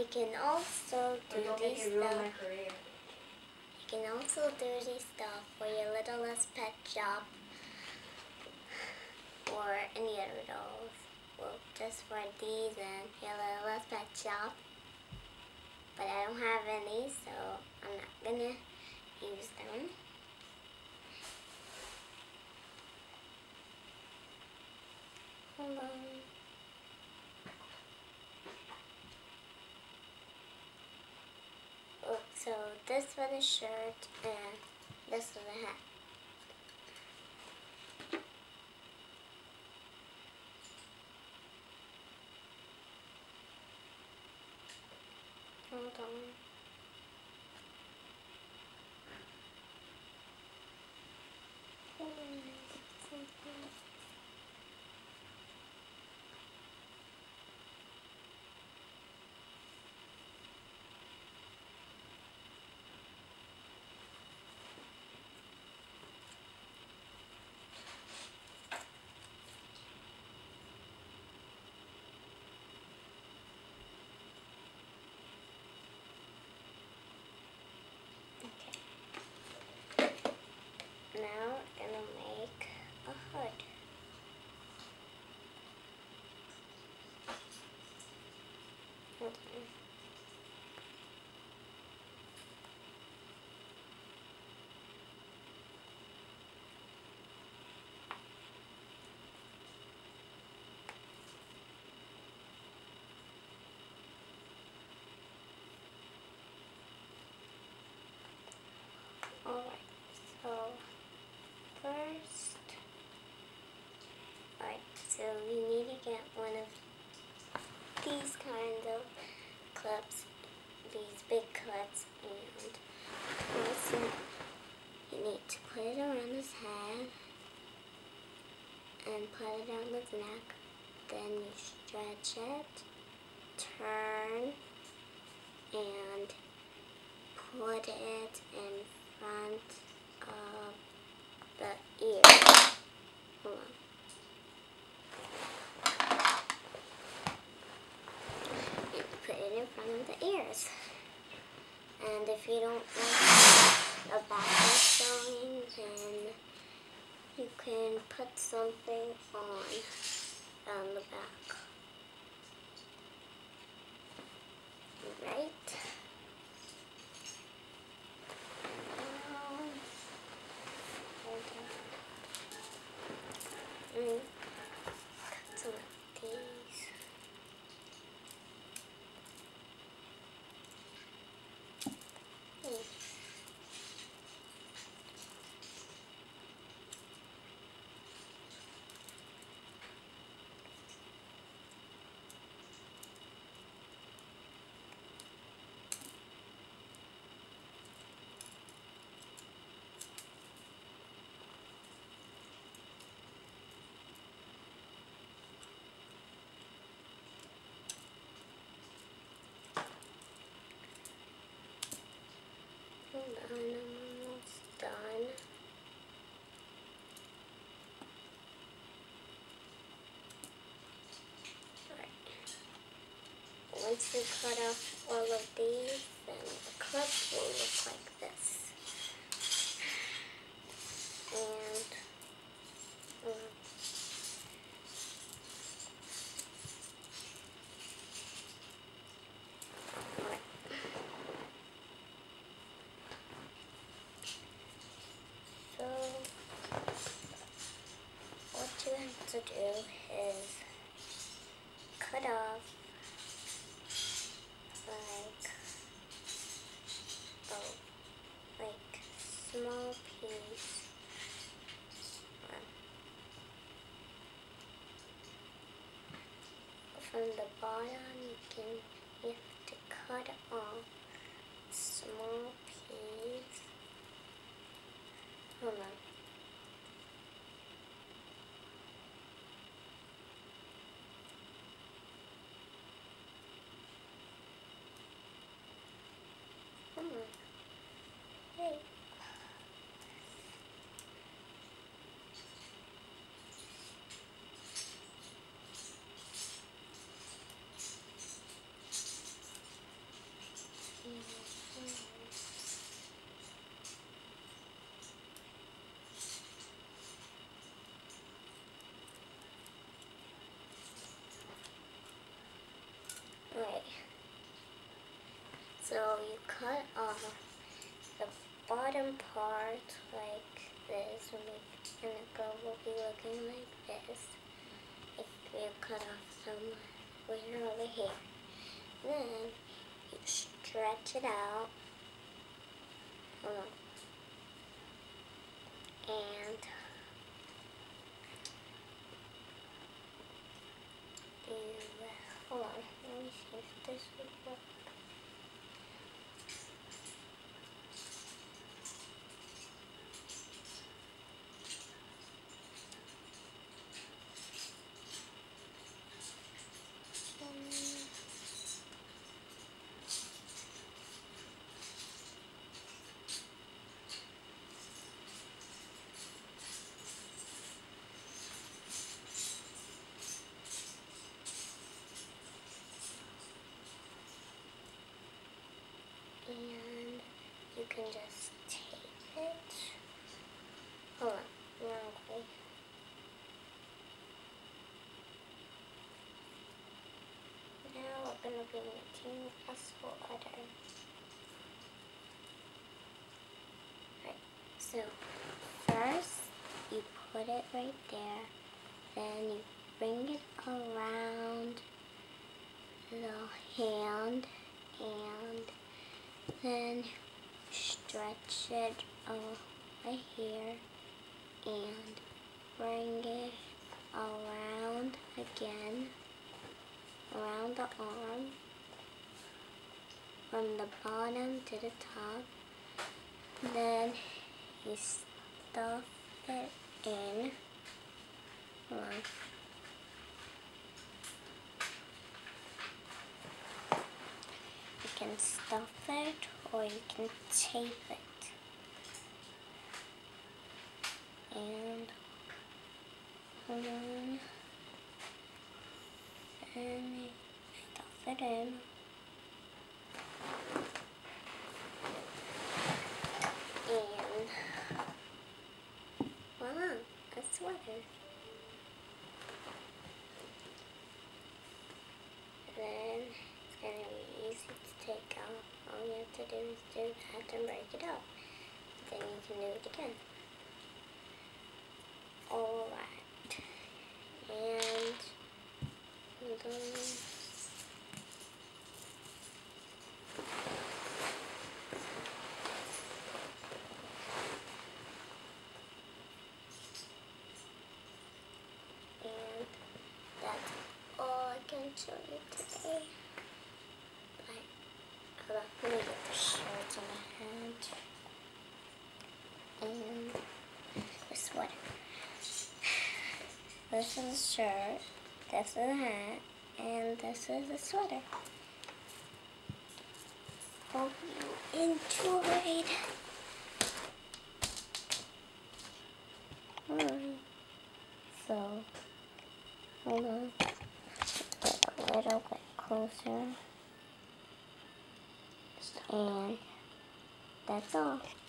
You can also do these stuff. You can also do these stuff for your Littlest Pet Shop or any other dolls. Well, just for these and your Littlest Pet Shop. But I don't have any, so I'm not gonna use them. Hold on. Oh, so this for the shirt and this for the hat. Hold on. Now we're gonna make a hood. Hold on. Alright, so first, so you need to get one of these kinds of clips, these big clips, and also you need to put it around his head and put it on his neck. Then you stretch it, turn, and put it in front of the ear. Hold on. And put it in front of the ears. And if you don't like a backwards sewing, then you can put something on the back. Right? Cut some of these. Hold on, I'm almost done. Alright. Once you cut off all of these, then the clip will look like this. And what you have to do is cut off like small piece. From the bottom, you have to cut off small piece. Hold on. Hey. So you cut off the bottom part like this, and the girl will be looking like this. If you cut off somewhere over here, then you stretch it out. Hold on. And hold on, let me see if this would work. And you can just tape it. Hold on, wrong way. Now we're going to be making a sweater. Alright, so first you put it right there, then you bring it around the hand, and then stretch it over here and bring it around again, around the arm, from the bottom to the top. Then you stuff it in. Hold on. You can stuff it or you can tape it. And hold on. And you stuff it in. And voila, a sweater. Then it's going to be easy to take out. All you have to do is do that and break it up. Then you can do it again. Alright. And hold on. And that's all I can show you today. Hold on, let me get the shirts on my hand. And the sweater. This is the shirt, this is the hat, and this is the sweater. Hope you enjoyed. So, hold on, a little bit closer, and that's all.